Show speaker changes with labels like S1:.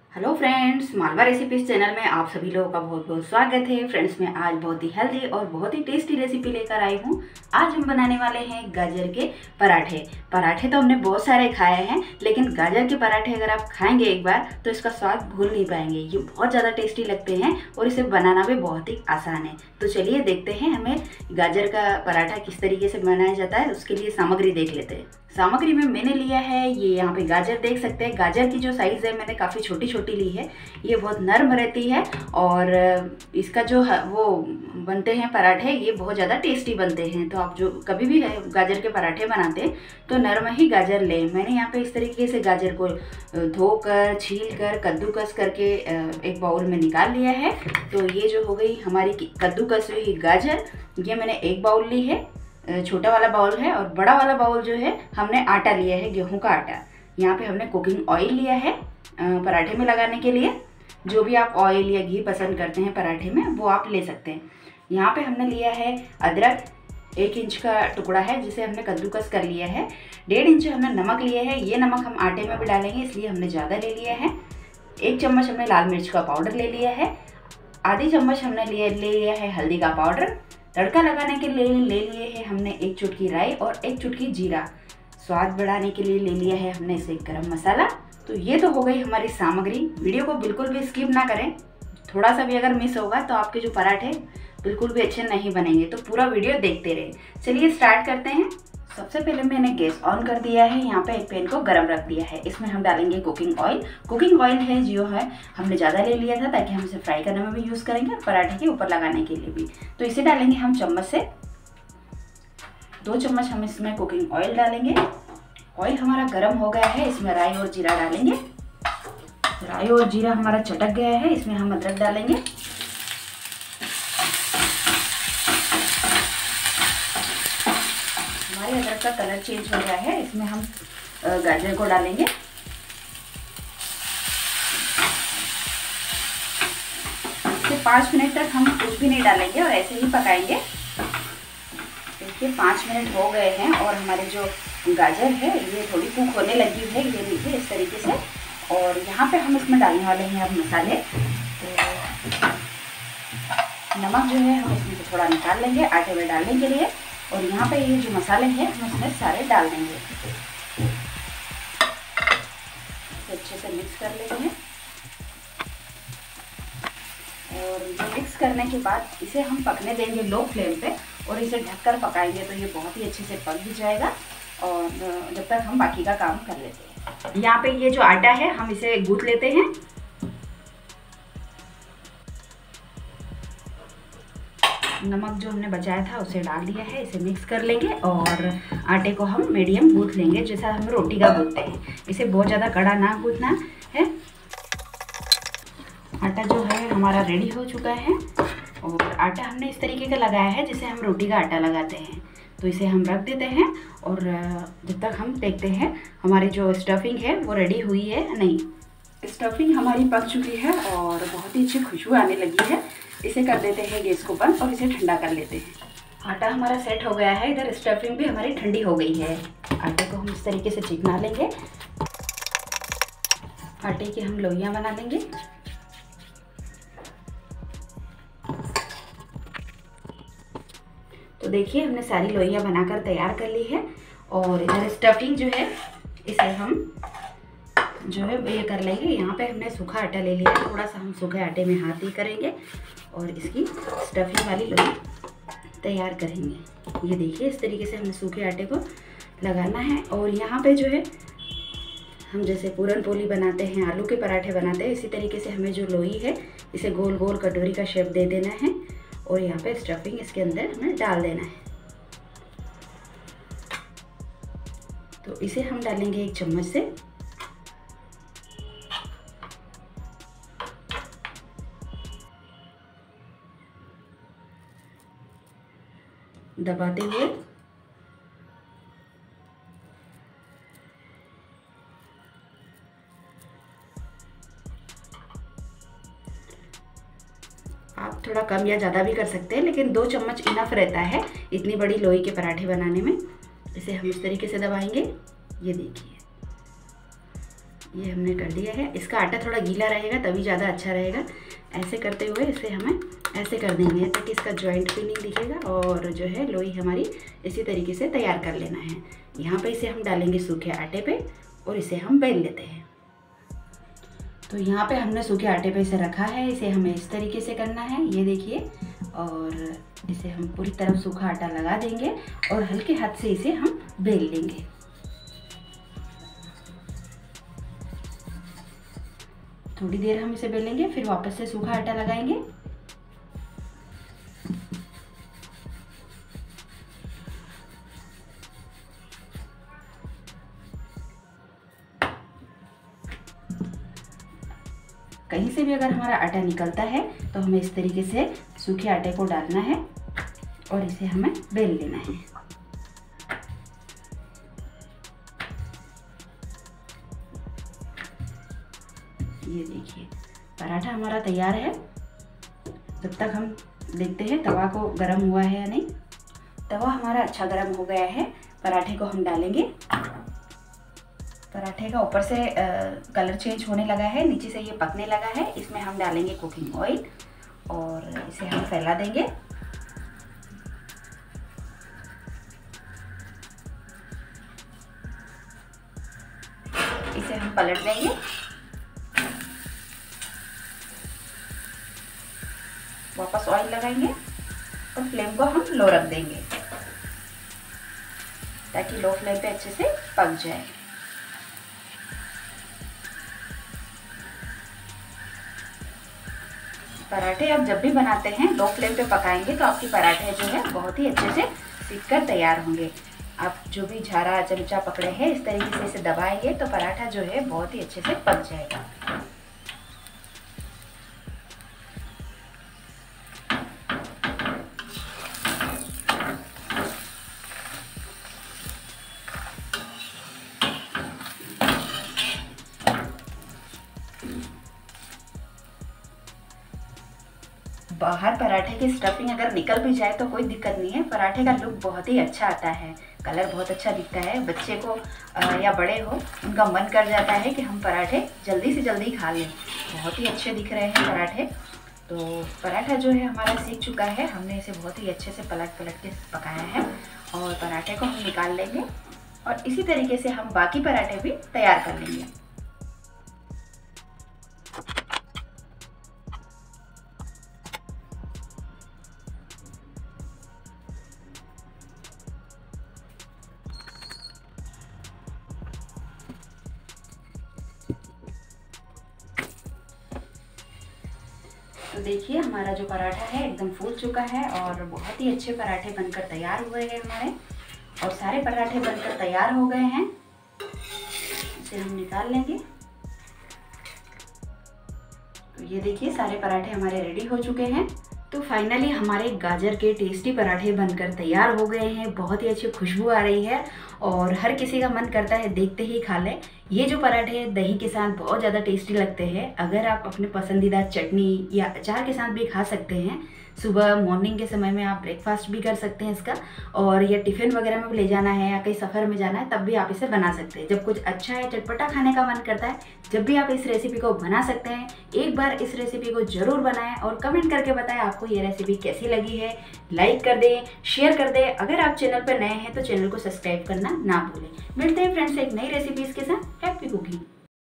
S1: Hello friends, Malwa recipes channel में आप सभी लोगों का बहुत बहुत स्वागत है। फ्रेंड्स, मैं आज बहुत ही हेल्दी और बहुत ही टेस्टी रेसिपी लेकर आई हूँ। आज हम बनाने वाले हैं गाजर के पराठे। पराठे तो हमने बहुत सारे खाए हैं, लेकिन गाजर के पराठे अगर आप खाएंगे एक बार तो इसका स्वाद भूल नहीं पाएंगे। ये बहुत ज़्यादा टेस्टी लगते हैं और इसे बनाना भी बहुत ही आसान है। तो चलिए देखते हैं हमें गाजर का पराठा किस तरीके से बनाया जाता है। उसके लिए सामग्री देख लेते हैं। सामग्री में मैंने लिया है, ये यहाँ पे गाजर देख सकते हैं। गाजर की जो साइज़ है मैंने काफ़ी छोटी छोटी ली है। ये बहुत नरम रहती है और इसका जो वो बनते हैं पराठे, ये बहुत ज़्यादा टेस्टी बनते हैं। तो आप जो कभी भी गाजर के पराठे बनाते हैं तो नरम ही गाजर लें। मैंने यहाँ पे इस तरीके से गाजर को धोकर, छील कर, कद्दूकस करके एक बाउल में निकाल लिया है। तो ये जो हो गई हमारी कद्दूकस हुई गाजर, ये मैंने एक बाउल ली है, छोटा वाला बाउल है। और बड़ा वाला बाउल जो है हमने आटा लिया है, गेहूं का आटा। यहाँ पे हमने कुकिंग ऑयल लिया है पराठे में लगाने के लिए। जो भी आप ऑयल या घी पसंद करते हैं पराठे में, वो आप ले सकते हैं। यहाँ पे हमने लिया है अदरक, 1 इंच का टुकड़ा है जिसे हमने कद्दूकस कर लिया है। 1.5 इंच हमने नमक लिया है। ये नमक हम आटे में भी डालेंगे, इसलिए हमने ज़्यादा ले लिया है। 1 चम्मच हमने लाल मिर्च का पाउडर ले लिया है। आधी चम्मच हमने ले लिया है हल्दी का पाउडर। तड़का लगाने के लिए ले लिए है हमने 1 चुटकी राई और 1 चुटकी जीरा। स्वाद बढ़ाने के लिए ले लिया है हमने इसे गरम मसाला। तो ये तो हो गई हमारी सामग्री। वीडियो को बिल्कुल भी स्किप ना करें। थोड़ा सा भी अगर मिस होगा तो आपके जो पराठे बिल्कुल भी अच्छे नहीं बनेंगे। तो पूरा वीडियो देखते रहे। चलिए स्टार्ट करते हैं। सबसे पहले मैंने गैस ऑन कर दिया है। यहाँ पे एक पैन को गरम रख दिया है। इसमें हम डालेंगे कुकिंग ऑयल। कुकिंग ऑयल है जो है हमने ज़्यादा ले लिया था, ताकि हम इसे फ्राई करने में भी यूज़ करेंगे और पराठे के ऊपर लगाने के लिए भी। तो इसे डालेंगे हम चम्मच से 2 चम्मच हम इसमें कुकिंग ऑयल डालेंगे। ऑयल हमारा गर्म हो गया है, इसमें राई और जीरा डालेंगे। राई और जीरा हमारा चटक गया है, इसमें हम अदरक डालेंगे। हमारे अदरक का कलर चेंज हो गया है, इसमें हम गाजर को डालेंगे। फिर 5 मिनट तक हम कुछ भी नहीं डालेंगे और ऐसे ही पकाएंगे। देखिए 5 मिनट हो गए हैं और हमारे जो गाजर है ये थोड़ी कुक होने लगी है। ये देखिए इस तरीके से। और यहाँ पे हम इसमें डालने वाले हैं अब मसाले। तो नमक जो है हम इसमें से थोड़ा निकाल लेंगे आटे में डालने के लिए। और यहाँ पे ये जो मसाले हैं हम इसमें सारे डाल देंगे। अच्छे से मिक्स कर लेते हैं। और ये मिक्स करने के बाद इसे हम पकने देंगे लो फ्लेम पे और इसे ढककर पकाएंगे। तो ये बहुत ही अच्छे से पक भी जाएगा और जब तक हम बाकी का काम कर लेते हैं। यहाँ पे ये जो आटा है हम इसे गूंथ लेते हैं। नमक जो हमने बचाया था उसे डाल दिया है, इसे मिक्स कर लेंगे और आटे को हम मीडियम गूंथ लेंगे, जैसा हम रोटी का गूंथते हैं। इसे बहुत ज़्यादा कड़ा ना गूंथना है। आटा जो है हमारा रेडी हो चुका है और आटा हमने इस तरीके का लगाया है जैसे हम रोटी का आटा लगाते हैं। तो इसे हम रख देते हैं और जब तक हम देखते हैं हमारी जो स्टफिंग है वो रेडी हुई है नहीं। स्टफिंग हमारी पक चुकी है और बहुत ही अच्छी खुशबू आने लगी है। इसे कर देते हैं गैस को बंद और इसे ठंडा कर लेते हैं। आटा हमारा सेट हो गया है। इधर स्टफिंग भी हमारी ठंडी हो गई है। आटे को हम इस तरीके से चिकना लेंगे। आटे की हम लोइयां बना लेंगे। तो देखिए हमने सारी लोइयां बनाकर तैयार कर ली है। और इधर स्टफिंग जो है इसे हम जो है ये कर लेंगे। यहाँ पे हमने सूखा आटा ले लिया है। थोड़ा सा हम सूखे आटे में हाथ ही करेंगे और इसकी स्टफिंग वाली लोई तैयार करेंगे। ये देखिए इस तरीके से हमें सूखे आटे को लगाना है। और यहाँ पे जो है हम जैसे पूरन पोली बनाते हैं, आलू के पराठे बनाते हैं, इसी तरीके से हमें जो लोई है इसे गोल गोल कटोरी का शेप दे देना है और यहाँ पे स्टफिंग इसके अंदर हमें डाल देना है। तो इसे हम डालेंगे 1 चम्मच से। दबाते हुए आप थोड़ा कम या ज़्यादा भी कर सकते हैं, लेकिन 2 चम्मच इनफ रहता है इतनी बड़ी लोई के पराठे बनाने में। इसे हम इस तरीके से दबाएंगे। ये देखिए ये हमने कर दिया है। इसका आटा थोड़ा गीला रहेगा तभी ज़्यादा अच्छा रहेगा। ऐसे करते हुए इसे हमें ऐसे कर देंगे ताकि इसका जॉइंट भी नहीं दिखेगा, और जो है लोई हमारी इसी तरीके से तैयार कर लेना है। यहाँ पे इसे हम डालेंगे सूखे आटे पे और इसे हम बेल लेते हैं। तो यहाँ पे हमने सूखे आटे पे इसे रखा है, इसे हमें इस तरीके से करना है, ये देखिए। और इसे हम पूरी तरफ सूखा आटा लगा देंगे और हल्के हाथ से इसे हम बेल लेंगे। थोड़ी देर हम इसे बेलेंगे, फिर वापस से सूखा आटा लगाएंगे। कहीं से भी अगर हमारा आटा निकलता है तो हमें इस तरीके से सूखे आटे को डालना है और इसे हमें बेल लेना है। ये देखिए पराठा हमारा तैयार है। जब तक हम देखते हैं तवा को गर्म हुआ है या नहीं। तवा हमारा अच्छा गर्म हो गया है। पराठे को हम डालेंगे। पराठे का ऊपर से कलर चेंज होने लगा है, नीचे से ये पकने लगा है। इसमें हम डालेंगे कुकिंग ऑयल और इसे हम फैला देंगे। इसे हम पलट देंगे। वापस ऑयल लगाएंगे और फ्लेम को हम लो रख देंगे ताकि लो फ्लेम पे अच्छे से पक जाए। पराठे आप जब भी बनाते हैं लो फ्लेम पे पकाएंगे तो आपके पराठे जो है बहुत ही अच्छे से सीख कर तैयार होंगे। आप जो भी झारा चमचा पकड़े हैं इस तरीके से इसे दबाएंगे तो पराठा जो है बहुत ही अच्छे से पक जाएगा। बाहर पराठे की स्टफिंग अगर निकल भी जाए तो कोई दिक्कत नहीं है, पराठे का लुक बहुत ही अच्छा आता है, कलर बहुत अच्छा दिखता है। बच्चे को या बड़े हो उनका मन कर जाता है कि हम पराठे जल्दी से जल्दी खा लें। बहुत ही अच्छे दिख रहे हैं पराठे। तो पराठा जो है हमारा सीख चुका है, हमने इसे बहुत ही अच्छे से पलट के पकाया है और पराठे को हम निकाल लेंगे और इसी तरीके से हम बाकी पराठे भी तैयार कर लेंगे। तो देखिए हमारा जो पराठा है एकदम फूल चुका है और बहुत ही अच्छे पराठे बनकर तैयार हुए हैं हमारे, और सारे पराठे बनकर तैयार हो गए हैं। इसे हम निकाल लेंगे। तो ये देखिए सारे पराठे हमारे रेडी हो चुके हैं। तो फाइनली हमारे गाजर के टेस्टी पराठे बनकर तैयार हो गए हैं। बहुत ही अच्छी खुशबू आ रही है और हर किसी का मन करता है देखते ही खा लें। ये जो पराठे दही के साथ बहुत ज़्यादा टेस्टी लगते हैं। अगर आप अपने पसंदीदा चटनी या अचार के साथ भी खा सकते हैं। सुबह मॉर्निंग के समय में आप ब्रेकफास्ट भी कर सकते हैं इसका, और या टिफ़िन वगैरह में भी ले जाना है या कहीं सफ़र में जाना है तब भी आप इसे बना सकते हैं। जब कुछ अच्छा है चटपटा खाने का मन करता है जब भी आप इस रेसिपी को बना सकते हैं। एक बार इस रेसिपी को ज़रूर बनाएं और कमेंट करके बताएं आपको ये रेसिपी कैसी लगी है। लाइक कर दें, शेयर कर दें। अगर आप चैनल पर नए हैं तो चैनल को सब्सक्राइब करना ना भूलें। मिलते हैं फ्रेंड्स एक नई रेसिपीज़ के साथ। Happy cooking.